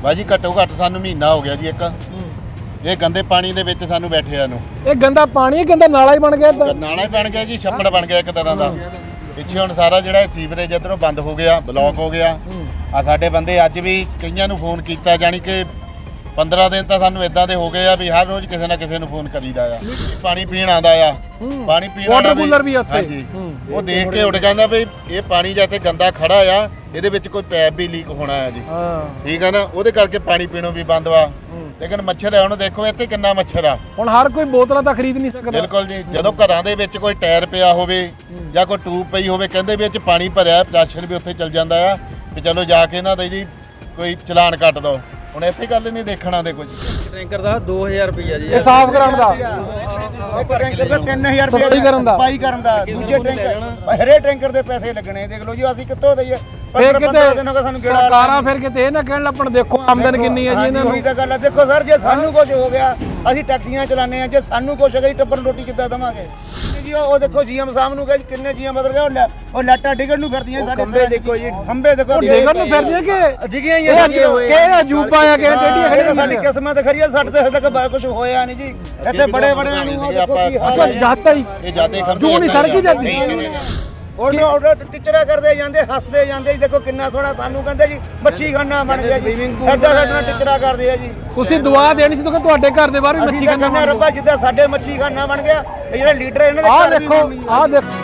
ਬਾਜੀ ਘੱਟੋ ਘੱਟ ਸਾਨੂੰ ਮਹੀਨਾ ਹੋ ਗਿਆ ਜੀ ਇੱਕ ਇਹ ਗੰਦੇ ਪਾਣੀ ਦੇ ਵਿੱਚ ਸਾਨੂੰ ਬੈਠਿਆਂ ਨੂੰ। ਇਹ ਗੰਦਾ ਪਾਣੀ ਹੈ, ਗੰਦਾ ਨਾਲਾ ਹੀ ਬਣ ਗਿਆ ਤਾਂ ਨਾਲਾ ਹੀ ਬਣ ਗਿਆ ਜੀ, ਛੱਪੜ ਬਣ ਗਿਆ ਇੱਕ ਤਰ੍ਹਾਂ ਦਾ। ਪਿੱਛੇ ਹੁਣ ਸਾਰਾ ਜਿਹੜਾ ਸੀਵਰੇਜ ਇੱਧਰੋਂ ਬੰਦ ਹੋ ਗਿਆ, ਬਲੌਕ ਹੋ ਗਿਆ। ਆ ਸਾਡੇ ਬੰਦੇ ਅੱਜ ਵੀ ਕਈਆਂ ਨੂੰ ਫੋਨ ਕੀਤਾ, ਜਾਣੀ ਕਿ 15 ਦਿਨ ਤਾਂ ਸਾਨੂੰ ਇਦਾਂ ਦੇ ਹੋ ਗਏ ਆ ਵੀ ਹਰ ਰੋਜ਼ ਕਿਸੇ ਨਾ ਕਿਸੇ ਨੂੰ ਫੋਨ ਕਰੀਦਾ ਆ। ਪਾਣੀ ਪੀਣ ਆਉਂਦਾ ਆ, ਪਾਣੀ ਪੀਣ ਵਾਟਰ ਕੂਲਰ ਵੀ ਉੱਥੇ। ਹਾਂਜੀ, ਉਹ ਦੇਖ ਕੇ ਉੱਡ ਕਹਿੰਦਾ ਵੀ ਇਹ ਪਾਣੀ ਜਿੱਥੇ ਗੰਦਾ ਖੜਾ ਆ ਇਹਦੇ ਵਿੱਚ ਕੋਈ ਪੈਪ ਵੀ ਲੀਕ ਹੋਣਾ ਆ ਜੀ। ਠੀਕ ਆ ਨਾ, ਉਹਦੇ ਕਰਕੇ ਪਾਣੀ ਪੀਣੋਂ ਵੀ ਬੰਦ ਵਾ। ਲੇਕਿਨ ਮੱਛਰ ਹੈ, ਹੁਣ ਦੇਖੋ ਇੱਥੇ ਕਿੰਨਾ ਮੱਛਰ ਆ। ਹੁਣ ਹਰ ਕੋਈ ਬੋਤਲਾਂ ਤਾਂ ਖਰੀਦ ਨਹੀਂ ਸਕਦਾ। ਬਿਲਕੁਲ ਜੀ, ਜਦੋਂ ਘਰਾਂ ਦੇ ਵਿੱਚ ਕੋਈ ਟਾਇਰ ਪਿਆ ਹੋਵੇ ਜਾਂ ਕੋਈ ਟੂਬ ਪਈ ਹੋਵੇ, ਕਹਿੰਦੇ ਵੀ ਇਹ 'ਚ ਪਾਣੀ ਭਰਿਆ, ਰਾਸ਼ਨ ਵੀ ਉੱਥੇ ਚੱਲ ਜਾਂਦਾ ਆ ਵੀ ਚਲੋ ਜਾ ਕੇ ਇਹਨਾਂ ਦੇ ਜੀ ਕੋਈ ਚਲਾਨ ਕੱਟ ਦੋ। ਹੁਣ ਇੱਥੇ ਗੱਲ ਨਹੀਂ ਦੇਖਣਾ ਦੇ ਕੁਝ। ਟੈਂਕਰ ਦਾ 2000 ਰੁਪਇਆ ਜੀ ਇਹ ਸਾਫ਼ ਕਰਾਉਣ ਦਾ, ਇੱਕ ਟੈਂਕਰ ਦਾ 3000 ਰੁਪਇਆ ਸਫਾਈ ਕਰਨ ਦਾ, ਦੂਜੇ ਟੈਂਕਰ ਹਰੇ ਟੈਂਕਰ ਦੇ ਪੈਸੇ ਲੱਗਣੇ। ਦੇਖ ਲਓ ਜੀ ਅਸੀਂ ਕਿੱਥੋਂ ਦਈਏ। 15 ਦਿਨ ਹੋ ਗਏ ਸਾਨੂੰ ਗੇੜਾ ਸਰਕਾਰਾਂ ਫਿਰ ਕਿਤੇ ਇਹ ਨਾ ਕਹਿਣ ਲੱਪਣ ਦੇਖੋ ਆਮਦਨ ਕਿੰਨੀ ਹੈ ਜੀ ਇਹਨਾਂ ਨੂੰ। ਉਹੀ ਤਾਂ ਗੱਲ ਆ। ਦੇਖੋ ਸਰ, ਜੇ ਸਾਨੂੰ ਕੁਝ ਹੋ ਗਿਆ ਅਸੀਂ ਟੈਕਸੀਆਂ ਚਲਾਉਂਦੇ ਆ, ਜੇ ਸਾਨੂੰ ਕੁਝ ਹੋ ਗਿਆ ਟੱਬਰ ਰੋਟੀ ਕਿੱਦਾਂ ਦੇਵਾਂਗੇ ਜੀ। ਉਹ ਦੇਖੋ ਜੀਐਮ ਸਾਹਿਬ ਨੂੰ ਕਹੇ ਕਿੰਨੇ ਜੀਐਮ ਬਦਲ ਗਏ, ਉਹ ਲਾਟਾਂ ਡਿੱਗਣ ਨੂੰ ਫਿਰਦੀਆਂ ਸਾਡੇ। ਖੰਭੇ ਦੇਖੋ ਜੀ, ਖੰਭੇ ਦੇਖੋ ਡਿੱਗਣ ਨੂੰ ਫਿਰਦੀਆਂ ਕਿ ਡਿੱਗੀਆਂ ਹੀ ਆ। ਕਿਹੜਾ ਅਜੂਬਾ ਆ, ਕਿਹੜਾ ਟੇਢੀਆਂ ਖੜੀਆਂ। ਸਾਡੀ ਕਿਸਮਤ ਖਰੀ ਆ, ਸਾਡੇ ਤੇ ਹਜੇ ਤੱਕ ਕੁਝ ਹੋਇਆ ਨਹੀਂ ਜੀ। ਇੱਥੇ ਬੜੇ ਬੜੇ ਨੂੰ ਦੇਖੋ ਕੀ ਹਾਲ ਅੱਛਾ ਜਾਤਾ ਹੀ ਇਹ ਜਾਤੇ ਖੰਭੇ ਜੂ ਨਹੀਂ ਸੜਕੀ ਜਾਂਦੀ। ਆਰਡਰ ਟੀਚਰਾਂ ਕਰਦੇ ਜਾਂਦੇ, ਹੱਸਦੇ ਜਾਂਦੇ ਜੀ। ਦੇਖੋ ਕਿੰਨਾ ਸੋਹਣਾ, ਸਾਨੂੰ ਕਹਿੰਦੇ ਜੀ ਮੱਛੀ ਖਾਨਾ ਬਣ ਗਿਆ ਜੀ। ਏਦਾਂ ਸਾਡੇ ਨਾਲ ਟੀਚਰਾਂ ਕਰਦੇ ਆ ਜੀ। ਤੁਸੀਂ ਦੁਆ ਦੇਣੀ ਸੀ ਤਾਂ ਤੁਹਾਡੇ ਘਰ ਦੇ ਬਾਹਰ ਵੀ ਮੱਛੀ ਖਾਨਾ ਕਹਿੰਦੇ ਰੱਬਾ ਜਿੱਦਾਂ ਸਾਡੇ ਮੱਛੀ ਖਾਨਾ ਬਣ ਗਿਆ, ਇਹ ਜਿਹੜੇ ਲੀਡਰ ਇਹਨਾਂ ਦੇ ਘਰ ਵੀ ਦੇਖੋ। ਆਹ ਦੇਖੋ,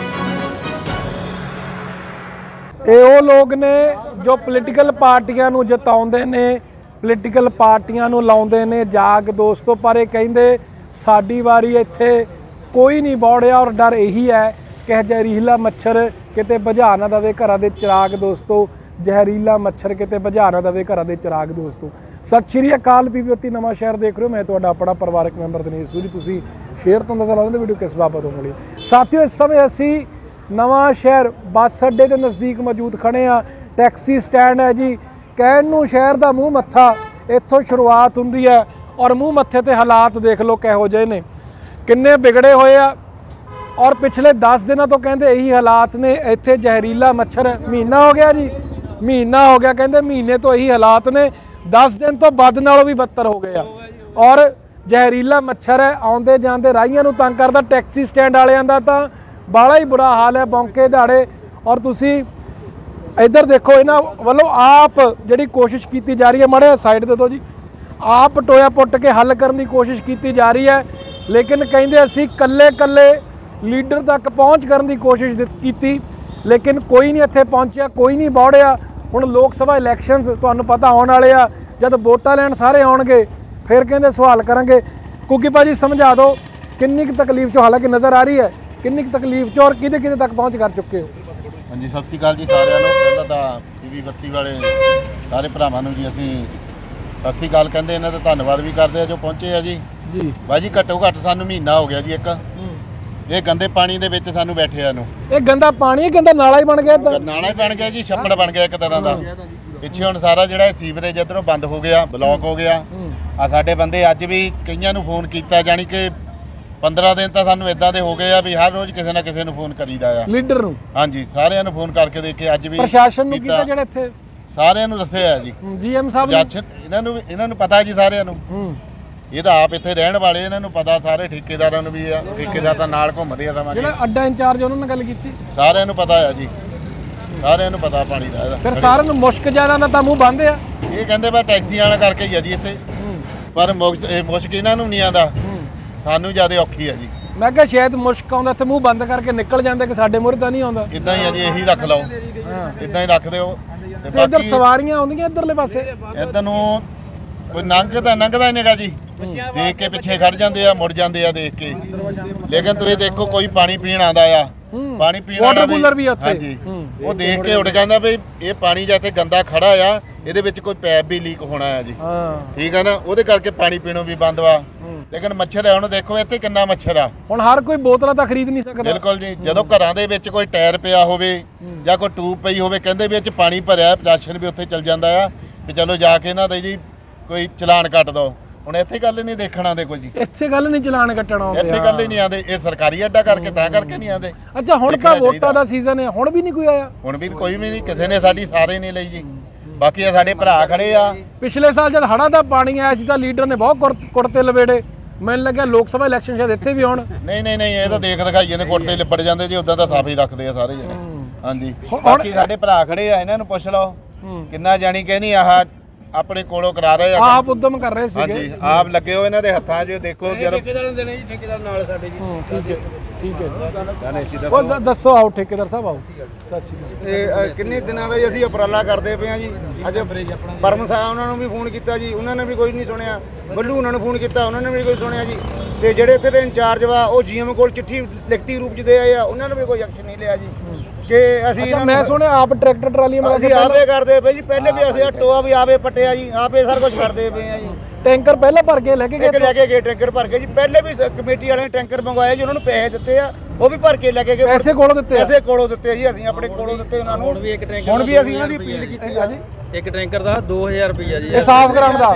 ਇਹ ਉਹ ਲੋਕ ਨੇ ਜੋ ਪੋਲੀਟੀਕਲ ਪਾਰਟੀਆਂ ਨੂੰ ਜਿਤਾਉਂਦੇ ਨੇ, ਪੋਲੀਟੀਕਲ ਪਾਰਟੀਆਂ ਨੂੰ ਲਾਉਂਦੇ ਨੇ ਜਾਗ ਦੋਸਤੋ। ਪਰ ਇਹ ਕਹਿੰਦੇ ਸਾਡੀ ਵਾਰੀ ਇੱਥੇ ਕੋਈ ਨਹੀਂ ਬੌੜਿਆ। ਔਰ ਡਰ ਇਹੀ ਹੈ ਕਿ ਜ਼ਹਿਰੀਲਾ ਮੱਛਰ ਕਿਤੇ ਬੁਝਾ ਨਾ ਦੇਵੇ ਘਰਾਂ ਦੇ ਚਿਰਾਗ ਦੋਸਤੋ। ਜ਼ਹਿਰੀਲਾ ਮੱਛਰ ਕਿਤੇ ਬੁਝਾ ਨਾ ਦੇਵੇ ਘਰਾਂ ਦੇ ਚਿਰਾਗ ਦੋਸਤੋ। ਸਤਿ ਸ਼੍ਰੀ ਅਕਾਲ, ਪੀਪੀਓਤੀ ਨਵਾਂ ਸ਼ਹਿਰ ਦੇਖ ਰਹੇ ਹੋ। ਮੈਂ ਤੁਹਾਡਾ ਆਪਣਾ ਪਰਿਵਾਰਕ ਮੈਂਬਰ ਦਿਨੇਸ਼ ਸੂਰੀ। ਤੁਸੀਂ ਸ਼ੇਅਰ ਤੋਂ ਦੱਸ ਲਾਉਂਦੇ ਵੀਡੀਓ ਕਿਸ ਬਾਬਤ ਹੋ ਮਿਲੀ। ਸਾਥੀਓ, ਇਸ ਸਮੇਂ ਅਸੀਂ ਨਵਾਂ ਸ਼ਹਿਰ ਬੱਸ ਅੱਡੇ ਦੇ ਨਜ਼ਦੀਕ ਮੌਜੂਦ ਖੜੇ ਆ। ਟੈਕਸੀ ਸਟੈਂਡ ਹੈ ਜੀ। ਕਹਿਣ ਨੂੰ ਸ਼ਹਿਰ ਦਾ ਮੂੰਹ ਮੱਥਾ ਇੱਥੋਂ ਸ਼ੁਰੂਆਤ ਹੁੰਦੀ ਹੈ। ਔਰ ਮੂੰਹ ਮੱਥੇ ਤੇ ਹਾਲਾਤ ਦੇਖ ਲਓ ਕਿਹੋ ਜਿਹੇ ਨੇ, ਕਿੰਨੇ ਵਿਗੜੇ ਹੋਏ ਆ। ਔਰ ਪਿਛਲੇ 10 ਦਿਨਾਂ ਤੋਂ ਕਹਿੰਦੇ ਇਹੀ ਹਾਲਾਤ ਨੇ ਇੱਥੇ। ਜ਼ਹਿਰੀਲਾ ਮੱਛਰ ਮਹੀਨਾ ਹੋ ਗਿਆ ਜੀ, ਮਹੀਨਾ ਹੋ ਗਿਆ। ਕਹਿੰਦੇ ਮਹੀਨੇ ਤੋਂ ਇਹੀ ਹਾਲਾਤ ਨੇ, 10 ਦਿਨ ਤੋਂ ਵੱਧ ਨਾਲੋਂ ਵੀ ਬੱਤਰ ਹੋ ਗਏ ਆ। ਔਰ ਜ਼ਹਿਰੀਲਾ ਮੱਛਰ ਹੈ, ਆਉਂਦੇ ਜਾਂਦੇ ਰਾਹੀਆਂ ਨੂੰ ਤੰਗ ਕਰਦਾ। ਟੈਕਸੀ ਸਟੈਂਡ ਵਾਲਿਆਂ ਦਾ ਤਾਂ ਬਾਲਾ ਹੀ ਬੁਰਾ ਹਾਲ ਹੈ, ਬੌਂਕੇ ਦਿਹਾੜੇ। ਔਰ ਤੁਸੀਂ ਇੱਧਰ ਦੇਖੋ, ਇਹਨਾਂ ਵੱਲੋਂ ਆਪ ਜਿਹੜੀ ਕੋਸ਼ਿਸ਼ ਕੀਤੀ ਜਾ ਰਹੀ ਹੈ, ਮਾੜੇ ਸਾਈਡ ਦੇ ਦਿਓ ਜੀ, ਆਪ ਟੋਇਆ ਪੁੱਟ ਕੇ ਹੱਲ ਕਰਨ ਦੀ ਕੋਸ਼ਿਸ਼ ਕੀਤੀ ਜਾ ਰਹੀ ਹੈ। ਲੇਕਿਨ ਕਹਿੰਦੇ ਅਸੀਂ ਕੱਲੇ ਲੀਡਰ ਤੱਕ ਪਹੁੰਚ ਕਰਨ ਦੀ ਕੋਸ਼ਿਸ਼ ਕੀਤੀ, ਲੇਕਿਨ ਕੋਈ ਨਹੀਂ ਇੱਥੇ ਪਹੁੰਚਿਆ, ਕੋਈ ਨਹੀਂ ਬੌੜਿਆ। ਹੁਣ ਲੋਕ ਸਭਾ ਇਲੈਕਸ਼ਨਸ ਤੁਹਾਨੂੰ ਪਤਾ ਆਉਣ ਵਾਲੇ ਆ, ਜਦ ਵੋਟਾਂ ਲੈਣ ਸਾਰੇ ਆਉਣਗੇ ਫਿਰ ਕਹਿੰਦੇ ਸਵਾਲ ਕਰਾਂਗੇ। ਕਿਉਂਕਿ ਭਾਜੀ ਸਮਝਾ ਦਿਓ ਕਿੰਨੀ ਕੁ ਤਕਲੀਫ 'ਚੋਂ, ਹਾਲਾਂਕਿ ਨਜ਼ਰ ਆ ਰਹੀ ਹੈ ਕਿੰਨੀ ਕੁ ਤਕਲੀਫ 'ਚੋਂ, ਔਰ ਕਿਹਦੇ ਤੱਕ ਪਹੁੰਚ ਕਰ ਚੁੱਕੇ ਹੋ। ਹਾਂਜੀ, ਸਤਿ ਸ਼੍ਰੀ ਅਕਾਲ ਜੀ ਸਾਰਿਆਂ ਨੂੰ। ਪਹਿਲਾਂ ਤਾਂ ਪੀਵੀ ਬੱਤੀ ਵਾਲੇ ਸਾਰੇ ਭਰਾਵਾਂ ਨੂੰ ਜੀ ਅਸੀਂ ਸਤਿ ਸ਼੍ਰੀ ਅਕਾਲ ਕਹਿੰਦੇ, ਇਹਨਾਂ ਦਾ ਧੰਨਵਾਦ ਵੀ ਕਰਦੇ ਆ ਜੋ ਪਹੁੰਚੇ ਆ ਜੀ। ਬਾਜੀ ਘੱਟੋ ਘੱਟ ਸਾਨੂੰ ਮਹੀਨਾ ਹੋ ਗਿਆ ਜੀ ਇੱਕ ਇਹ ਗੰਦੇ ਪਾਣੀ ਦੇ ਵਿੱਚ ਸਾਨੂੰ ਬੈਠਿਆਂ ਨੂੰ। ਇਹ ਗੰਦਾ ਪਾਣੀ ਹੈ, ਗੰਦਾ ਨਾਲਾ ਹੀ ਬਣ ਗਿਆ ਤਾਂ ਨਾਲਾ ਹੀ ਬਣ ਗਿਆ ਜੀ, ਛੱਪੜ ਬਣ ਗਿਆ ਇੱਕ ਤਰ੍ਹਾਂ ਦਾ। ਪਿੱਛੇ ਹੁਣ ਸਾਰਾ ਜਿਹੜਾ ਸੀਵਰੇਜ ਇੱਧਰੋਂ ਬੰਦ ਹੋ ਗਿਆ, ਬਲੌਕ ਹੋ ਗਿਆ। ਆ ਸਾਡੇ ਬੰਦੇ ਅੱਜ ਵੀ ਕਈਆਂ ਨੂੰ ਫੋਨ ਕੀਤਾ, ਜਾਣੀ ਕਿ 15 ਦਿਨ ਤਾਂ ਸਾਨੂੰ ਇਦਾਂ ਦੇ ਹੋ ਗਏ ਆ ਵੀ ਹਰ ਰੋਜ਼ ਕਿਸੇ ਨਾ ਕਿਸੇ ਨੂੰ ਫੋਨ ਕਰੀਦਾ ਆ, ਲੀਡਰ ਨੂੰ। ਹਾਂਜੀ, ਸਾਰਿਆਂ ਨੂੰ ਫੋਨ ਕਰਕੇ ਦੇਖੇ, ਅੱਜ ਵੀ ਪ੍ਰਸ਼ਾਸਨ ਨੂੰ ਕੀਤਾ, ਜਿਹੜਾ ਇੱਥੇ ਸਾਰਿਆਂ ਨੂੰ ਦੱਸਿਆ ਜੀ, ਜੀਐਮ ਸਾਹਿਬ ਇਹਨਾਂ ਨੂੰ ਪਤਾ ਜੀ ਸਾਰਿਆਂ ਨੂੰ। ਇਹ ਤਾਂ ਆਪ ਇੱਥੇ ਰਹਿਣ ਵਾਲੇ, ਇਹਨਾਂ ਨੂੰ ਪਤਾ, ਸਾਰੇ ਠੇਕੇਦਾਰਾਂ ਨੂੰ ਵੀ ਆ। ਠੇਕੇਦਾਰ ਤਾਂ ਨਾਲ ਘੁੰਮਦੇ ਆ ਸਮਾਂ। ਜਿਹੜਾ ਅੱਡਾ ਇੰਚਾਰਜ ਉਹਨਾਂ ਨਾਲ ਗੱਲ ਕੀਤੀ, ਸਾਰਿਆਂ ਨੂੰ ਪਤਾ ਆ ਜੀ, ਸਾਰਿਆਂ ਨੂੰ ਪਤਾ ਪਾਣੀ ਦਾ। ਫਿਰ ਸਾਰਿਆਂ ਨੂੰ ਮੁਸ਼ਕ ਜ਼ਿਆਦਾ ਦਾ ਤਾਂ ਮੂੰਹ ਬੰਦ ਆ। ਇਹ ਕਹਿੰਦੇ ਬਾ ਟੈਕਸੀਆਂ ਵਾਲਾ ਕਰਕੇ ਹੀ ਆ ਜੀ ਇੱਥੇ, ਪਰ ਮੁਸ਼ਕ ਇਹਨਾਂ ਨੂੰ ਨਹੀਂ ਆਉਂਦਾ, ਸਾਨੂੰ ਜ਼ਿਆਦਾ ਔਖੀ ਆ ਜੀ। ਮੈਂ ਕਿਹਾ ਸ਼ਾਇਦ ਮੁਸ਼ਕ ਆਉਂਦਾ ਤੇ ਮੂੰਹ ਬੰਦ ਕਰਕੇ ਨਿਕਲ ਜਾਂਦੇ, ਕਿ ਸਾਡੇ ਮੂਹਰੇ ਤਾਂ ਨਹੀਂ ਆਉਂਦਾ। ਇਦਾਂ ਹੀ ਆ ਜੀ, ਇਹੀ ਰੱਖ ਲਓ, ਇਦਾਂ ਹੀ ਰੱਖ ਦਿਓ। ਤੇ ਇੱਧਰ ਸਵਾਰੀਆਂ ਆਉਂਦੀਆਂ ਇੱਧਰਲੇ ਪਾਸੇ, ਇੱਧਰ ਨੂੰ ਕੋਈ ਲੰਘਦਾ ਹੀ ਨਹੀਂਗਾ ਜੀ। ਦੇਖ ਕੇ ਪਿੱਛੇ ਖੜ ਜਾਂਦੇ ਆ, ਮੁੜ ਜਾਂਦੇ ਆ ਦੇਖ ਕੇ। ਲੇਕਿਨ ਤੁਸੀਂ ਦੇਖੋ ਕੋਈ ਪਾਣੀ ਪੀਣ ਆਉਂਦਾ ਆ, ਪਾਣੀ ਪੀਣ ਵਾਟਰ ਕੂਲਰ ਵੀ ਉੱਥੇ। ਹਾਂਜੀ, ਉਹ ਦੇਖ ਕੇ ਉੱਡ ਕਹਿੰਦਾ ਵੀ ਇਹ ਪਾਣੀ ਜਿੱਥੇ ਗੰਦਾ ਖੜਾ ਆ ਇਹਦੇ ਵਿੱਚ ਕੋਈ ਪੈਪ ਵੀ ਲੀਕ ਹੋਣਾ ਆ ਜੀ। ਠੀਕ ਆ ਨਾ, ਉਹਦੇ ਕਰਕੇ ਪਾਣੀ ਪੀਣੋਂ ਵੀ ਬੰਦ ਵਾ। ਲੇਕਿਨ ਮੱਛਰ ਹੈ, ਹੁਣ ਦੇਖੋ ਇੱਥੇ ਕਿੰਨਾ ਮੱਛਰ ਆ। ਹੁਣ ਹਰ ਕੋਈ ਬੋਤਲਾਂ ਤਾਂ ਖਰੀਦ ਨਹੀਂ ਸਕਦਾ। ਬਿਲਕੁਲ ਜੀ, ਜਦੋਂ ਘਰਾਂ ਦੇ ਵਿੱਚ ਕੋਈ ਟਾਇਰ ਪਿਆ ਹੋਵੇ ਜਾਂ ਕੋਈ ਟੂਬ ਪਈ ਹੋਵੇ, ਕਹਿੰਦੇ ਵੀ ਇਹ 'ਚ ਪਾਣੀ ਭਰਿਆ, ਰਾਸ਼ਨ ਵੀ ਉੱਥੇ ਚੱਲ ਜਾਂਦਾ ਆ ਵੀ ਚਲੋ ਜਾ ਕੇ ਇਹਨਾਂ ਦੇ ਜੀ ਕੋਈ ਚਲਾਨ ਕੱਟ ਦੋ। ਹੁਣ ਇੱਥੇ ਗੱਲ ਨਹੀਂ ਦੇਖਣ ਆਉਂਦੇ ਕੋਈ ਜੀ, ਇੱਥੇ ਗੱਲ ਨਹੀਂ ਚਲਾਨ ਕੱਟਣ ਆਉਂਦੇ, ਇੱਥੇ ਗੱਲ ਹੀ ਨਹੀਂ ਆਉਂਦੇ। ਇਹ ਸਰਕਾਰੀ ਅੱਡਾ ਕਰਕੇ ਤਾਂ ਕਰਕੇ ਨਹੀਂ ਆਉਂਦੇ। ਅੱਛਾ, ਹੁਣ ਤਾਂ ਵੋਟਾਂ ਦਾ ਸੀਜ਼ਨ ਹੈ, ਹੁਣ ਵੀ ਨਹੀਂ ਕੋਈ ਆਇਆ। ਹੁਣ ਵੀ ਕੋਈ ਵੀ ਨਹੀਂ, ਕਿਸੇ ਨੇ ਸਾਡੀ ਸਾਰੇ ਨਹੀਂ ਲਈ ਜੀ। ਬਾਕੀ ਆ ਸਾਡੇ ਭਰਾ ਖੜੇ ਆ। ਪਿਛਲੇ ਸਾਲ ਜਦ ਹੜ੍ਹਾਂ ਦਾ ਪਾਣੀ ਆਇਆ ਸੀ ਤਾਂ ਲੀਡਰ ਨੇ ਬਹੁਤ ਕੁੜਤੇ ਲਵੇੜੇ, ਮੈਨੂੰ ਲੱਗਿਆ ਲੋਕ ਸਭਾ ਇਲੈਕਸ਼ਨ ਸ਼ਾਇਦ ਇੱਥੇ ਵੀ ਆਉਣ। ਨਹੀਂ ਇਹ ਤਾਂ ਦੇਖ ਦਿਖਾਈਏ ਨੇ ਕੁੜਤੇ ਲਿਪੜ ਜਾਂਦੇ ਜੀ, ਉਦਾਂ ਤਾਂ ਸਾਫ ਹੀ ਰੱਖਦੇ ਆ ਸਾਰੇ ਜਣੇ। ਹਾਂਜੀ ਬਾਕੀ ਸਾਡੇ ਭਰਾ ਖੜੇ ਆ, ਇਹਨਾਂ ਨੂੰ ਪੁੱਛ ਲਓ ਕਿੰਨਾ ਜਾਣੀ ਕਹਿੰਦੀ ਆਹ ਆਪਣੇ ਕੋਲੋਂ ਕਰਾ ਰਹੇ ਆ, ਆਪ ਉਦਮ ਕਰ ਰਹੇ ਸੀਗੇ। ਹਾਂਜੀ ਆਪ ਲੱਗੇ ਹੋ ਇਹਨਾਂ ਦੇ ਹੱਥਾਂ 'ਚ, ਦੇਖੋ ਜਦ ਠੇਕੇਦਾਰ ਦੇਣੇ ਜੀ, ਠੇਕੇਦਾਰ ਨਾਲ ਸਾਡੇ ਜੀ। ਠੀਕ ਹੈ ਉਹ ਦੱਸੋ, ਆਓ ਠੇਕੇਦਾਰ ਸਾਹਿਬ ਆਓ। ਇਹ ਕਿੰਨੇ ਦਿਨਾਂ ਦਾ ਅਸੀਂ ਉਪਰਾਲਾ ਕਰਦੇ ਪਏ ਆ ਜੀ। ਅੱਜ ਪਰਮ ਸਾਹਿਬ ਉਹਨਾਂ ਨੂੰ ਵੀ ਫੋਨ ਕੀਤਾ ਜੀ, ਉਹਨਾਂ ਨੇ ਵੀ ਕੋਈ ਨਹੀਂ ਸੁਣਿਆ। ਬੱਲੂ ਉਹਨਾਂ ਨੂੰ ਫੋਨ ਕੀਤਾ, ਉਹਨਾਂ ਨੇ ਵੀ ਕੋਈ ਸੁਣਿਆ ਜੀ। ਤੇ ਜਿਹੜੇ ਇੱਥੇ ਦੇ ਇੰਚਾਰਜ ਵਾ ਉਹ ਜੀਐਮ ਕੋਲ ਚਿੱਠੀ ਲਿਖਤੀ ਰੂਪ 'ਚ ਦੇ ਆਏ ਆ, ਉਹਨਾਂ ਨੇ ਵੀ ਕੋਈ ਐਕਸ਼ਨ ਨਹੀਂ ਲਿਆ ਜੀ। ਕਿ ਅਸੀਂ ਮੈਂ ਸੁਣਿਆ ਆਪ ਟਰੈਕਟਰ ਟਰਾਲੀਆਂ ਅਸੀਂ ਆਪੇ ਕਰਦੇ ਪਏ ਜੀ। ਪਹਿਲੇ ਵੀ ਅਸੀਂ ਟੋਆ ਵੀ ਆਪੇ ਪੱਟਿਆ ਜੀ, ਆਪੇ ਸਾਰਾ ਕੁਝ ਕਰਦੇ ਪਏ ਆ ਜੀ। ਟੈਂਕਰ ਪਹਿਲਾਂ ਭਰ ਕੇ ਲੈ ਕੇ ਗਏ, ਟੈਂਕਰ ਭਰ ਕੇ ਜੀ। ਪਹਿਲੇ ਵੀ ਕਮੇਟੀ ਵਾਲਿਆਂ ਨੇ ਟੈਂਕਰ ਮੰਗਵਾਏ ਜੀ, ਉਹਨਾਂ ਨੂੰ ਪੈਸੇ ਦਿੱਤੇ ਆ, ਉਹ ਵੀ ਭਰ ਕੇ ਲੈ ਕੇ ਗਏ। ਪੈਸੇ ਕੋਲੋਂ ਦਿੱਤੇ? ਪੈਸੇ ਕੋਲੋਂ ਦਿੱਤੇ ਜੀ, ਅਸੀਂ ਆਪਣੇ ਕੋਲੋਂ ਦਿੱਤੇ ਉਹਨਾਂ ਨੂੰ। ਹੁਣ ਵੀ ਅਸੀਂ ਉਹਨਾਂ ਦੀ ਅਪੀਲ ਕੀਤੀ ਆ ਜੀ। ਇੱਕ ਟੈਂਕਰ ਦਾ 2000 ਰੁਪਇਆ ਜੀ, ਇਹ ਸਾਫ਼ ਕਰਾਉਣ ਦਾ।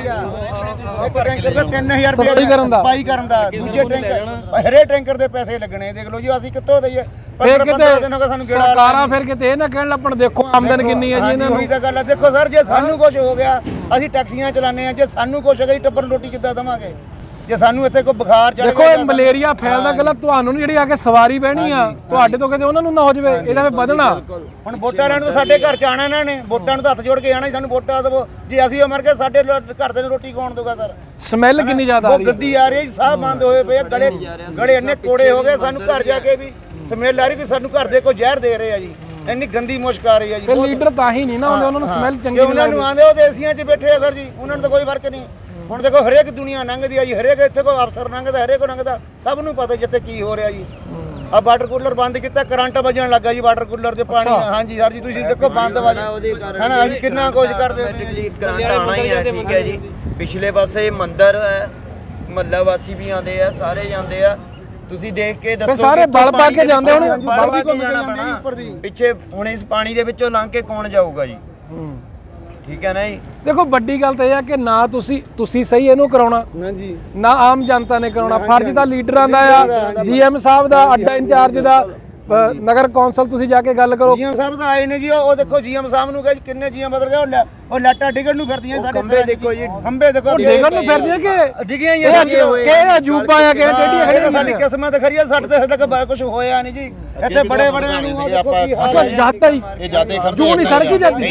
ਇੱਕ ਟੈਂਕਰ ਦਾ 3000 ਰੁਪਇਆ ਸਫਾਈ ਕਰਨ ਦਾ। ਦੂਜੇ ਟੈਂਕਰ ਹਰੇ ਟੈਂਕਰ ਦੇ ਪੈਸੇ ਲੱਗਣੇ, ਦੇਖ ਲਓ ਜੀ ਅਸੀਂ ਕਿੱਥੋਂ ਦਈਏ। 15 ਦਿਨ ਹੋ ਗਏ ਸਾਨੂੰ ਗੇੜਾ ਸਰਕਾਰਾਂ ਫਿਰ ਕਿਤੇ ਇਹ ਨਾ ਕਹਿਣ ਲੱਪਣ ਦੇਖੋ ਆਮਦਨ ਕਿੰਨੀ ਹੈ ਜੀ ਇਹਨਾਂ ਨੂੰ। ਉਹੀ ਤਾਂ ਗੱਲ ਆ। ਦੇਖੋ ਸਰ, ਜੇ ਸਾਨੂੰ ਕੁਝ ਹੋ ਗਿਆ ਅਸੀਂ ਟੈਕਸੀਆਂ ਚਲਾਉਂਦੇ ਆ, ਜੇ ਸਾਨੂੰ ਕੁਝ ਹੋ ਗਿਆ ਟੱਬਰ ਨੂੰ ਰੋਟੀ ਕਿੱਦਾਂ ਦੇਵਾਂਗੇ? ਜੇ ਸਾਨੂੰ ਇੱਥੇ ਕੋਈ ਬੁਖਾਰ ਚੜ੍ਹ ਦੇਖੋ ਇਹ ਮਲੇਰੀਆ ਫੈਲਦਾ, ਗੱਲਾਂ ਤੁਹਾਨੂੰ ਜਿਹੜੀ ਆ ਕੇ ਸਵਾਰੀ ਬਹਿਣੀ ਆ, ਤੁਹਾਡੇ ਤੋਂ ਕਿਤੇ ਉਹਨਾਂ ਨੂੰ ਨਾ ਹੋ ਜਾਵੇ, ਇਹਦਾ ਵੀ ਵਧਣਾ। ਹੁਣ ਵੋਟਾਂ ਲੈਣ ਤੋਂ ਸਾਡੇ ਘਰ ਚ ਆਣਾ ਇਹਨਾਂ ਨੇ, ਵੋਟਾਂ ਨੂੰ ਹੱਥ ਜੋੜ ਕੇ ਆਣਾ, ਸਾਨੂੰ ਵੋਟਾਂ ਦੇਵੋ। ਜੇ ਅਸੀਂ ਮਰ ਗਏ ਸਾਡੇ ਘਰ ਦੇ ਨੂੰ ਰੋਟੀ ਕੌਣ ਦੇਊਗਾ ਸਰ? ਸਮੈਲ ਕਿੰਨੀ ਜ਼ਿਆਦਾ ਆ ਰਹੀ ਹੈ, ਗੱਦੀ ਆ ਰਹੀ, ਸਾਹ ਬੰਦ ਹੋਏ ਪਏ, ਗਲੇ ਇੰਨੇ ਕੋੜੇ ਹੋ ਗਏ, ਸਾਨੂੰ ਘਰ ਜਾ ਕੇ ਵੀ ਸਮੈਲ ਆ ਰਹੀ ਕਿ ਸਾਨੂੰ ਘਰ ਦੇ ਕੋਈ ਜ਼ਹਿਰ ਦੇ ਰਹੇ ਆ ਜੀ। ਇੰਨੀ ਗੰਦੀ ਮੁਸ਼ਕ ਆ ਰਹੀ ਆ ਜੀ। ਲੀਡਰ ਤਾਂ ਹੀ ਨਹੀਂ ਨਾ ਆਉਂਦੇ, ਉਹਨਾਂ ਨੂੰ ਸਮੈਲ ਚੰਗੀ ਲੱਗਦੀ। ਉਹਨਾਂ ਨੂੰ ਆਂਦੇ ਉਹ ਦੇਸੀਆਂ 'ਚ ਬੈਠੇ ਆ ਸਰ ਜੀ, ਉਹਨਾਂ ਨੂੰ ਤਾਂ ਕੋਈ ਫਰਕ ਨਹੀਂ। ਹੁਣ ਦੇਖੋ ਹਰੇਕ ਦੁਨੀਆ ਲੰਘਦੀ ਆ ਜੀ, ਹਰੇਕ ਇੱਥੇ ਕੋਈ ਅਫਸਰ ਲੰਘਦਾ, ਹਰੇਕ ਲੰਘਦਾ, ਸਭ ਨੂੰ ਪਤਾ ਜਿੱਥੇ ਕੀ ਹੋ ਰਿਹਾ ਜੀ। ਆ ਵਾਟਰ ਕੂਲਰ ਬੰਦ ਕੀਤਾ, ਕਰੰਟ ਵੱਜਣ ਲੱਗਾ ਜੀ ਵਾਟਰ ਕੂਲਰ 'ਚ ਪਾਣੀ। ਹਾਂਜੀ ਸਰ ਜੀ, ਤੁਸੀਂ ਦੇਖੋ ਬੰਦ ਵੱਜ ਹਨਾ, ਅਸੀਂ ਕਿੰਨਾ ਕੁਝ ਕਰਦੇ ਬਿਜਲੀ ਕਰੰਟ ਆਣਾ ਹੀ ਹੈ। ਠੀਕ ਹੈ ਜੀ, ਪਿਛਲੇ ਪਾਸੇ ਮੰਦਿਰ ਹੈ, ਮਹੱਲਾ ਵਾਸੀ ਵੀ ਆਉਂਦੇ ਆ, ਸਾਰੇ ਜਾਂਦੇ ਆ। ਤੁਸੀਂ ਦੇਖ ਕੇ ਦੱਸੋ, ਸਾਰੇ ਬਲ ਪਾ ਕੇ ਜਾਂਦੇ ਹੋਣੇ, ਬਲ ਪਾ ਕੇ ਜਾਣਾ ਪੈਣਾ ਪਿੱਛੇ। ਹੁਣ ਇਸ ਪਾਣੀ ਦੇ ਵਿੱਚੋਂ ਲੰਘ ਕੇ ਕੌਣ ਜਾਊਗਾ ਜੀ? ਠੀਕ ਹੈ ਨਾ ਜੀ। ਦੇਖੋ ਵੱਡੀ ਗੱਲ ਤਾਂ ਇਹ ਆ ਕਿ ਨਾ ਤੁਸੀਂ ਸਹੀ ਇਹਨੂੰ ਕਰਾਉਣਾ ਨਾ ਆਮ ਜਨਤਾ ਨੇ ਕਰਾਉਣਾ। ਫਰਜ਼ ਤਾਂ ਲੀਡਰਾਂ ਦਾ ਆ, ਜੀਐਮ ਸਾਹਿਬ ਦਾ, ਅੱਡਾ ਇੰਚਾਰਜ ਦਾ, ਨਗਰ ਕੌਂਸਲ ਤੁਸੀਂ ਜਾ ਕੇ ਗੱਲ ਕਰੋ। ਜੀਐਮ ਸਾਹਿਬ ਤਾਂ ਆਏ ਨੇ ਜੀ, ਉਹ ਦੇਖੋ ਜੀਐਮ ਸਾਹਿਬ ਨੂੰ ਕਹੇ ਕਿੰਨੇ ਜੀਐਮ ਬਦਲ ਗਏ। ਉਹ ਲਾਟਾਂ ਡਿੱਗਣ ਨੂੰ ਫਿਰਦੀਆਂ ਸਾਡੇ। ਖੰਭੇ ਦੇਖੋ ਜੀ, ਖੰਭੇ ਦੇਖੋ ਡਿੱਗਣ ਨੂੰ ਫਿਰਦੀਆਂ ਕਿ ਡਿੱਗੀਆਂ ਹੀ ਆ। ਕਿ ਅਜੂਬਾ ਆ, ਕਿ ਟੇਡੀਆਂ ਖੜੀਆਂ। ਸਾਡੀ ਕਿਸਮਤ ਖਰੀ ਆ, ਸਾਡੇ ਤੇ ਤੱਕ ਕੁਝ ਹੋਇਆ ਨਹੀਂ ਜੀ। ਇੱਥੇ ਬੜੇ ਬੜਿਆਂ ਨੂੰ ਦੇਖੋ ਕੀ ਹਾਲ ਹੈ। ਜਾਤਾ ਹੀ ਇਹ ਜਾਤੇ ਖੰਭੇ ਜੂ ਨਹੀਂ ਸੜਕੀ ਜਾਂਦੀ।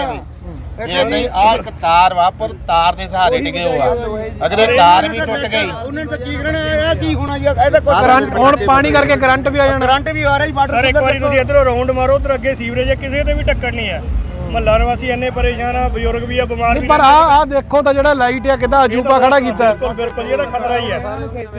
ਇਹ ਨਹੀਂ ਆ ਇੱਕ ਤਾਰ ਵਾਪਰ, ਤਾਰ ਦੇ ਸਹਾਰੇ ਡਿੱਗੇ ਹੋਆ। ਅਗਰ ਇਹ ਤਾਰ ਵੀ ਟੁੱਟ ਗਈ, ਉਹਨਾਂ ਨੇ ਤਾਂ ਕੀ ਕਰਨਾ? ਇਹ ਕੀ ਹੋਣਾ ਜੀ? ਇਹਦਾ ਕੋਈ ਕਰੰਟ, ਹੁਣ ਪਾਣੀ ਕਰਕੇ ਕਰੰਟ ਵੀ ਆ ਜਾਣਾ। ਕਰੰਟ ਵੀ ਆ ਰਿਹਾ ਜੀ। ਵਾਟਰ ਸਰ ਇੱਕ ਵਾਰੀ ਤੁਸੀਂ ਇਧਰੋਂ ਰਾਉਂਡ ਮਾਰੋ, ਉਧਰ ਅੱਗੇ ਸੀਵਰੇਜ ਹੈ, ਕਿਸੇ ਤੇ ਵੀ ਟੱਕਰ ਨਹੀਂ ਹੈ। ਮਹੱਲਾ ਨਿਵਾਸੀ ਇੰਨੇ ਪਰੇਸ਼ਾਨ ਆ, ਬਜ਼ੁਰਗ ਵੀ ਆ, ਬਿਮਾਰ ਵੀ। ਪਰ ਆ ਦੇਖੋ ਤਾਂ ਜਿਹੜਾ ਲਾਈਟ ਆ ਕਿਦਾਂ ਅਜੂਬਾ ਖੜਾ ਕੀਤਾ। ਬਿਲਕੁਲ ਜੀ, ਇਹਦਾ ਖਤਰਾ ਹੀ ਹੈ।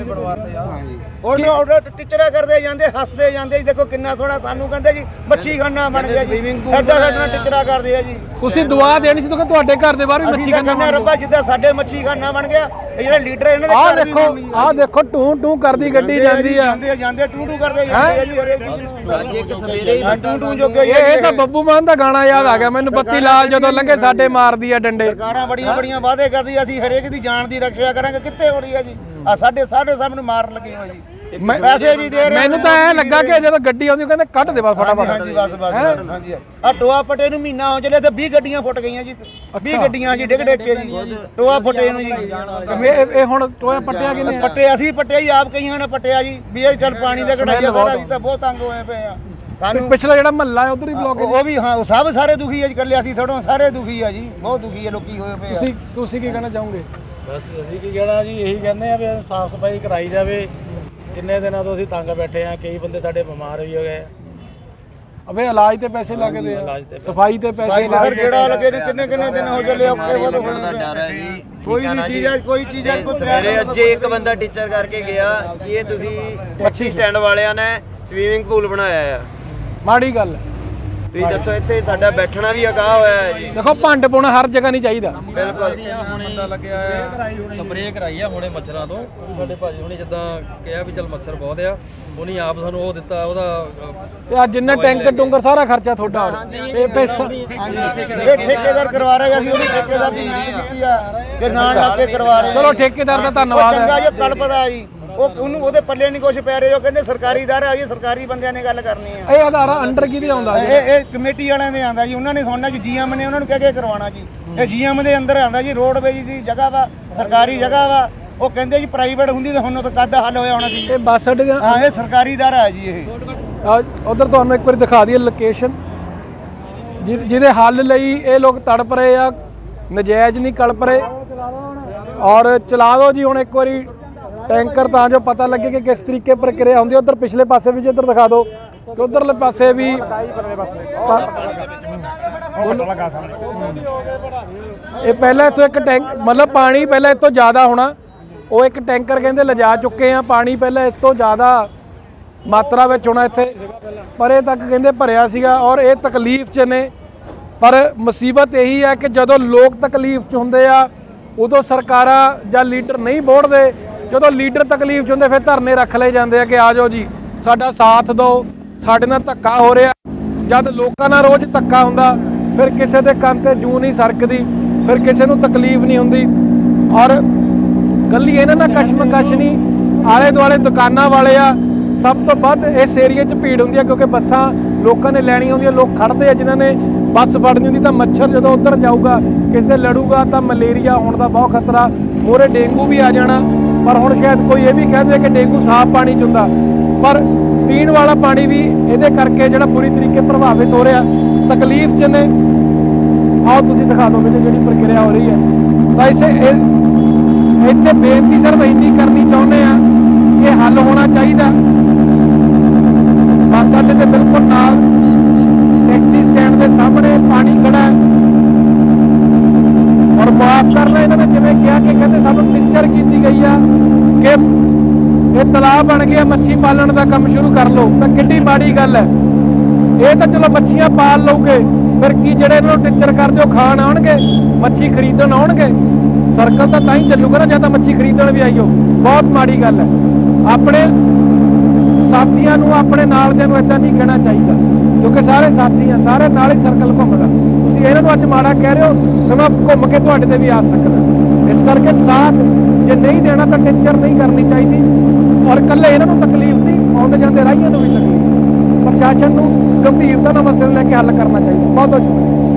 ਉਹ ਟੀਚਰਾਂ ਕਰਦੇ ਜਾਂਦੇ, ਹੱਸਦੇ ਜਾਂਦੇ ਜੀ। ਦੇਖੋ ਕਿੰਨਾ ਸੋਹਣਾ, ਸਾਨੂੰ ਕਹਿੰਦੇ ਜੀ ਮੱਛੀ ਖਾਨਾ ਬਣ ਗਿਆ ਜੀ। ਏਦਾਂ ਸਾਡੇ ਨਾਲ ਟੀਚਰਾਂ ਕਰਦੇ ਆ ਜੀ। ਤੁਸੀਂ ਦੁਆ ਦੇਣੀ ਸੀ ਕਿ ਤੁਹਾਡੇ ਘਰ ਦੇ ਬਾਹਰ ਵੀ ਮੱਛੀ ਖਾਨਾ ਬਣ ਗਿਆ। ਰੱਬਾ ਜਿੱਦਾਂ ਸਾਡੇ ਮੱਛੀ ਖਾਨਾ ਬਣ ਗਿਆ, ਇਹ ਜਿਹੜੇ ਲੀਡਰ ਇਹਨਾਂ ਦੇ ਘਰ ਵੀ ਦੇਖੋ, ਆਹ ਦੇਖੋ ਟੂ ਟੂ ਕਰਦੀ ਗੱਡੀ ਜਾਂਦੀ ਆ। ਜਾਂਦੇ ਟੂ ਟੂ ਕਰਦੇ ਜਾਂਦੇ ਆ ਜੀ ਹਰੇਕ ਚੀਜ਼ ਨੂੰ। ਇੱਕ ਸਵੇਰੇ ਹੀ ਟੂ ਟੂ ਜੋਗੇ ਇਹ ਤਾਂ ਬੱਬੂ ਮਾਨ ਦਾ ਗਾਣਾ ਯਾਦ ਆ ਗਿਆ ਮੈਨੂੰ। ਬੱਤੀ ਲਾਲ ਜਦੋਂ ਲੰਘੇ ਸਾਡੇ ਮਾਰਦੀ ਆ ਡੰਡੇ। ਸਰਕਾਰਾਂ ਬੜੀਆਂ ਵਾਅਦੇ ਕਰਦੀ, ਅਸੀਂ ਹਰੇਕ ਦੀ ਜਾਨ ਦੀ ਰੱਖਿਆ ਕਰਾਂਗੇ। ਕਿੱਥੇ ਹੋ ਰਹੀ ਹੈ ਜੀ? ਆ ਸਾਡੇ ਸਭ ਨੂੰ ਮਾਰਨ ਲੱਗੇ ਹੋ ਜੀ। ਪੈਸੇ ਵੀ ਦੇ ਰਹੇ। ਮੈਨੂੰ ਤਾਂ ਐ ਲੱਗਾ ਕਿ ਜਦੋਂ ਗੱਡੀ ਆਉਂਦੀ ਕਹਿੰਦੇ ਕੱਢ ਦੇ ਬਸ ਫਟਾਫਟ। ਹਾਂਜੀ ਬਸ ਹਾਂਜੀ। ਆ ਟੋਆ ਪਟੇ ਨੂੰ ਮਹੀਨਾ ਹੋ ਚੱਲਿਆ ਤੇ 20 ਗੱਡੀਆਂ ਫੁੱਟ ਗਈਆਂ ਜੀ। 20 ਗੱਡੀਆਂ ਜੀ ਡਿੱਗ ਕੇ ਜੀ ਟੋਆ ਫੁੱਟੇ ਨੂੰ ਜੀ। ਇਹ ਹੁਣ ਟੋਆ ਪੱਟਿਆ ਕਿਨੇ? ਪੱਟੇ ਅਸੀਂ ਪੱਟਿਆ ਜੀ, ਆਪ ਕਈਆਂ ਨੇ ਪੱਟਿਆ ਜੀ। ਵੀ ਇਹ ਚੱਲ ਪਾਣੀ ਦਾ ਕਢਾਈਆ ਸਾਰਾ। ਅਸੀਂ ਤਾਂ ਬਹੁਤ ਤੰਗ ਹੋਏ ਪਏ ਆ। ਸਾਨੂੰ ਪਿਛਲਾ ਜਿਹੜਾ ਮਹੱਲਾ ਹੈ ਉਧਰ ਹੀ ਬਲੌਕ। ਉਹ ਵੀ ਹਾਂ, ਸਭ ਸਾਰੇ ਦੁਖੀ ਆ ਜੀ। ਇਕੱਲੇ ਅਸੀਂ ਥੋੜੋਂ ਸਾਰੇ ਦੁਖੀ ਆ ਜੀ, ਬਹੁਤ ਦੁਖੀ ਆ ਲੋਕੀ ਹੋਏ ਪਏ ਆ। ਤੁਸੀਂ ਕੀ ਕਹਿਣਾ ਚਾਹੋਗੇ? ਬਸ ਅਸੀਂ ਕੀ ਕਹਿਣਾ ਜੀ, ਇਹੀ ਕਹਿੰਦੇ ਆ ਵੀ ਸਾਫ਼ ਸਫਾਈ ਕਰਾਈ ਜਾਵੇ। ਕਿੰਨੇ ਦਿਨਾਂ ਤੋਂ ਅਸੀਂ ਤੰਗ ਬੈਠੇ ਆ, ਕਈ ਬੰਦੇ ਸਾਡੇ ਬਿਮਾਰ ਵੀ ਹੋ ਗਏ। ਅਬੇ ਇਲਾਜ ਤੇ ਪੈਸੇ ਲੱਗੇ ਦੇ ਆ, ਸਫਾਈ ਤੇ ਪੈਸੇ ਲੱਗੇ। ਕਿਹੜਾ ਲੱਗੇ ਨੇ, ਕਿੰਨੇ ਦਿਨ ਹੋ ਚੱਲੇ ਔਖੇ ਬਹੁਤ ਹੋਏ ਦਾ ਡਰ ਹੈ ਜੀ। ਕੋਈ ਚੀਜ਼ ਸਵੇਰੇ ਅੱਜੇ ਇੱਕ ਬੰਦਾ ਟੀਚਰ ਕਰਕੇ ਗਿਆ ਕਿ ਇਹ ਤੁਸੀਂ ਟੈਕਸੀ ਸਟੈਂਡ ਵਾਲਿਆਂ ਨੇ ਸਵੀਮਿੰਗ ਪੂਲ ਬਣਾਇਆ ਆ। ਮਾੜੀ ਗੱਲ ਹੈ। ਤੁਸੀਂ ਦੱਸੋ, ਇੱਥੇ ਸਾਡਾ ਬੈਠਣਾ ਵੀ ਅਗਾਹ ਹੋਇਆ ਹੈ ਜੀ। ਦੇਖੋ ਭੰਡ ਪਾਉਣਾ ਹਰ ਜਗ੍ਹਾ ਨਹੀਂ ਚਾਹੀਦਾ। ਬਿਲਕੁਲ ਬੰਦਾ ਲੱਗਿਆ ਆ, ਸਪਰੇਅ ਕਰਾਈ ਆ ਹੁਣੇ ਮੱਛਰਾਂ ਤੋਂ। ਸਾਡੇ ਭਾਜੀ ਹੁਣੇ ਜਿੱਦਾਂ ਕਿਹਾ ਵੀ ਚੱਲ ਮੱਛਰ ਬਹੁਤ ਆ, ਉਹਨੇ ਆਪ ਸਾਨੂੰ ਉਹ ਦਿੱਤਾ ਉਹਦਾ। ਤੇ ਆ ਜਿੰਨੇ ਟੈਂਕਰ ਟੁੰਕਰ ਸਾਰਾ ਖਰਚਾ ਤੁਹਾਡਾ। ਇਹ ਪੈਸਾ ਇਹ ਠੇਕੇਦਾਰ ਕਰਵਾ ਰਹੇ। ਅਸੀਂ ਉਹਦੀ ਠੇਕੇਦਾਰ ਦੀ ਮਿਹਨਤ ਕੀਤੀ ਆ ਕਿ ਨਾਲ ਲੱਗ ਕੇ ਕਰਵਾ ਰਹੇ। ਚਲੋ ਠੇਕੇਦਾਰ ਦਾ ਧੰਨਵਾਦ ਹੈ। ਚੰਗਾ ਜੀ, ਕਲਪਦਾ ਜੀ। ਉਹਨੂੰ ਉਹਦੇ ਪੱਲੇ ਨਹੀਂ ਕੁਝ ਪੈ ਰਿਹਾ। ਉਹ ਕਹਿੰਦੇ ਸਰਕਾਰੀ ਅਦਾਰਾ ਇਹ ਸਰਕਾਰੀ ਬੰਦਿਆਂ ਨੇ ਗੱਲ ਕਰਨੀ ਆ। ਇਹ ਅਦਾਰਾ ਅੰਡਰ ਕਿਹਦੇ ਆਉਂਦਾ? ਇਹ ਕਮੇਟੀ ਵਾਲਿਆਂ ਦੇ ਆਉਂਦਾ ਜੀ। ਉਹਨਾਂ ਨੇ ਸੁਣਨਾ ਜੀ ਜੀਐਮ ਨੇ ਉਹਨਾਂ ਨੂੰ ਕਹਿ ਕੇ ਕਰਵਾਉਣਾ ਜੀ। ਇਹ ਜੀਐਮ ਦੇ ਅੰਦਰ ਆਉਂਦਾ ਜੀ। ਰੋਡਵੇਜ ਦੀ ਜਗ੍ਹਾ ਵਾ, ਸਰਕਾਰੀ ਜਗ੍ਹਾ ਵਾ। ਉਹ ਕਹਿੰਦੇ ਜੀ ਪ੍ਰਾਈਵੇਟ ਹੁੰਦੀ ਤਾਂ ਹੁਣ ਤਾਂ ਕਦ ਹੱਲ ਹੋਇਆ ਹੋਣਾ ਜੀ। ਇਹ ਬੱਸ ਅੱਡੇ ਹਾਂ ਇਹ ਸਰਕਾਰੀ ਅਦਾਰਾ ਹੈ ਜੀ। ਇਹ ਉਧਰ ਤੁਹਾਨੂੰ ਇੱਕ ਵਾਰੀ ਦਿਖਾ ਦਈਏ ਲੋਕੇਸ਼ਨ ਜਿਹਦੇ ਹੱਲ ਲਈ ਇਹ ਲੋਕ ਤੜਪ ਰਹੇ ਆ, ਨਜਾਇਜ਼ ਨਹੀਂ ਕਲਪ ਰਹੇ। ਔਰ ਚਲਾ ਦਿਓ ਜੀ ਹੁਣ ਇੱਕ ਵਾਰੀ ਟੈਂਕਰ ਤਾਂ ਜੋ ਪਤਾ ਲੱਗੇ ਕਿ ਕਿਸ ਤਰੀਕੇ ਪ੍ਰਕਿਰਿਆ ਹੁੰਦੀ ਹੈ। ਉਧਰ ਪਿਛਲੇ ਪਾਸੇ ਵੀ ਇੱਧਰ ਦਿਖਾ ਦਿਓ ਕਿ ਉਧਰਲੇ ਪਾਸੇ ਵੀ ਇਹ ਪਹਿਲਾਂ ਇੱਥੋਂ ਇੱਕ ਟੈਂਕ ਮਤਲਬ ਪਾਣੀ ਪਹਿਲਾਂ ਇੱਥੋਂ ਜ਼ਿਆਦਾ ਹੋਣਾ। ਉਹ ਇੱਕ ਟੈਂਕਰ ਕਹਿੰਦੇ ਲਿਜਾ ਚੁੱਕੇ ਆ ਪਾਣੀ ਪਹਿਲਾਂ ਇੱਥੋਂ ਜ਼ਿਆਦਾ ਮਾਤਰਾ ਵਿੱਚ ਹੋਣਾ ਇੱਥੇ ਪਰੇ ਤੱਕ ਕਹਿੰਦੇ ਭਰਿਆ ਸੀਗਾ। ਔਰ ਇਹ ਤਕਲੀਫ 'ਚ ਨੇ। ਪਰ ਮੁਸੀਬਤ ਇਹੀ ਹੈ ਕਿ ਜਦੋਂ ਲੋਕ ਤਕਲੀਫ 'ਚ ਹੁੰਦੇ ਆ ਉਦੋਂ ਸਰਕਾਰਾਂ ਜਾਂ ਲੀਡਰ ਨਹੀਂ ਬੋੜਦੇ। ਜਦੋਂ ਲੀਡਰ ਤਕਲੀਫ 'ਚ ਹੁੰਦੇ ਫਿਰ ਧਰਨੇ ਰੱਖ ਲਏ ਜਾਂਦੇ ਆ ਕਿ ਆ ਜਾਓ ਜੀ ਸਾਡਾ ਸਾਥ ਦਿਓ, ਸਾਡੇ ਨਾਲ ਧੱਕਾ ਹੋ ਰਿਹਾ। ਜਦ ਲੋਕਾਂ ਨਾਲ ਰੋਜ਼ ਧੱਕਾ ਹੁੰਦਾ ਫਿਰ ਕਿਸੇ ਦੇ ਕੰਨ ਤੇ ਜੂੰ ਨਹੀਂ ਸਰਕਦੀ, ਫਿਰ ਕਿਸੇ ਨੂੰ ਤਕਲੀਫ ਨਹੀਂ ਹੁੰਦੀ। ਔਰ ਕੱਲੀ ਇਹਨਾਂ ਨਾਲ ਕਸ਼ਮਕਸ਼ ਨਹੀਂ, ਆਲੇ ਦੁਆਲੇ ਦੁਕਾਨਾਂ ਵਾਲੇ ਆ ਸਭ ਤੋਂ ਵੱਧ ਇਸ ਏਰੀਏ 'ਚ ਭੀੜ ਹੁੰਦੀ ਹੈ ਕਿਉਂਕਿ ਬੱਸਾਂ ਲੋਕਾਂ ਨੇ ਲੈਣੀਆਂ ਹੁੰਦੀਆਂ। ਲੋਕ ਖੜਦੇ ਆ ਜਿਨ੍ਹਾਂ ਨੇ ਬੱਸ ਫੜਨੀ ਹੁੰਦੀ। ਤਾਂ ਮੱਛਰ ਜਦੋਂ ਉੱਧਰ ਜਾਊਗਾ ਕਿਸੇ ਦੇ ਲੜੂਗਾ ਤਾਂ ਮਲੇਰੀਆ ਹੋਣ ਦਾ ਬਹੁਤ ਖਤਰਾ, ਮੋਰੇ ਡੇਂਗੂ ਵੀ ਆ ਜਾਣਾ। ਪਰ ਹੁਣ ਸ਼ਾਇਦ ਕੋਈ ਇਹ ਵੀ ਕਹਿੰਦੇ ਕਿ ਡੇਂਗੂ ਸਾਫ਼ ਪਾਣੀ 'ਚ ਹੁੰਦਾ, ਪਰ ਪੀਣ ਵਾਲਾ ਪਾਣੀ ਵੀ ਇਹਦੇ ਕਰਕੇ ਜਿਹੜਾ ਬੁਰੀ ਤਰੀਕੇ ਪ੍ਰਭਾਵਿਤ ਹੋ ਰਿਹਾ, ਤਕਲੀਫ 'ਚ ਨੇ। ਆਓ ਤੁਸੀਂ ਦਿਖਾ ਦਿਓ ਵੀ ਜਿਹੜੀ ਪ੍ਰਕਿਰਿਆ ਹੋ ਰਹੀ ਹੈ। ਤਾਂ ਇੱਥੇ ਬੇਨਤੀ ਸਿਰਫ ਇੰਨੀ ਕਰਨੀ ਚਾਹੁੰਦੇ ਆ ਕਿ ਹੱਲ ਹੋਣਾ ਚਾਹੀਦਾ। ਬੱਸ ਅੱਡੇ ਦੇ ਬਿਲਕੁਲ ਨਾਲ ਟੈਕਸੀ ਸਟੈਂਡ ਦੇ ਸਾਹਮਣੇ ਪਾਣੀ ਖੜਾ ਹੈ। ਔਰ ਮਾਫ ਕਰਨਾ ਇਹਨਾਂ ਨੇ ਜਿਵੇਂ ਕਿਹਾ ਕਿ ਕਹਿੰਦੇ ਸਾਨੂੰ ਟਿੱਚਰ ਕੀਤੀ ਗਈ ਆ ਕਿ ਇਹ ਤਲਾਬ ਬਣ ਗਿਆ, ਮੱਛੀ ਪਾਲਣ ਦਾ ਕੰਮ ਸ਼ੁਰੂ ਕਰ ਲਓ। ਤਾਂ ਕਿੰਨੀ ਮਾੜੀ ਗੱਲ ਹੈ। ਇਹ ਤਾਂ ਚਲੋ ਮੱਛੀਆਂ ਪਾਲ ਲਓਗੇ, ਫਿਰ ਕੀ ਜਿਹੜੇ ਇਹਨਾਂ ਨੂੰ ਟਿੱਚਰ ਕਰਦੇ ਉਹ ਖਾਣ ਆਉਣਗੇ, ਮੱਛੀ ਖਰੀਦਣ ਆਉਣਗੇ? ਸਰਕਲ ਤਾਂ ਹੀ ਚੱਲੂਗਾ ਨਾ ਜਾਂ ਤਾਂ ਮੱਛੀ ਖਰੀਦਣ ਵੀ ਆਈਓ। ਬਹੁਤ ਮਾੜੀ ਗੱਲ ਹੈ। ਆਪਣੇ ਸਾਥੀਆਂ ਨੂੰ ਆਪਣੇ ਨਾਲ ਦਿਆਂ ਨੂੰ ਇਦਾਂ ਨਹੀਂ ਕਹਿਣਾ ਚਾਹੀਦਾ ਕਿਉਂਕਿ ਸਾਰੇ ਸਾਥੀ ਆ, ਸਾਰੇ ਨਾਲ ਹੀ ਸਰਕਲ ਘੁੰਮਦਾ। ਤੁਸੀਂ ਇਹਨਾਂ ਨੂੰ ਅੱਜ ਮਾੜਾ ਕਹਿ ਰਹੇ ਹੋ, ਸਮਾਂ ਘੁੰਮ ਕੇ ਤੁਹਾਡੇ ਤੇ ਵੀ ਆ ਸਕਦਾ। ਇਸ ਕਰਕੇ ਸਾਥ ਜੇ ਨਹੀਂ ਦੇਣਾ ਤਾਂ ਟਿੱਚਰ ਨਹੀਂ ਕਰਨੀ ਚਾਹੀਦੀ। ਔਰ ਇਕੱਲੇ ਇਹਨਾਂ ਨੂੰ ਤਕਲੀਫ ਨਹੀਂ, ਆਉਂਦੇ ਜਾਂਦੇ ਰਾਹੀਆਂ ਨੂੰ ਵੀ ਤਕਲੀਫ। ਪ੍ਰਸ਼ਾਸਨ ਨੂੰ ਗੰਭੀਰਤਾ ਨਾਲ ਮਸਲੇ ਲੈ ਕੇ ਹੱਲ ਕਰਨਾ ਚਾਹੀਦਾ। ਬਹੁਤ ਬਹੁਤ ਸ਼ੁਕਰੀਆ।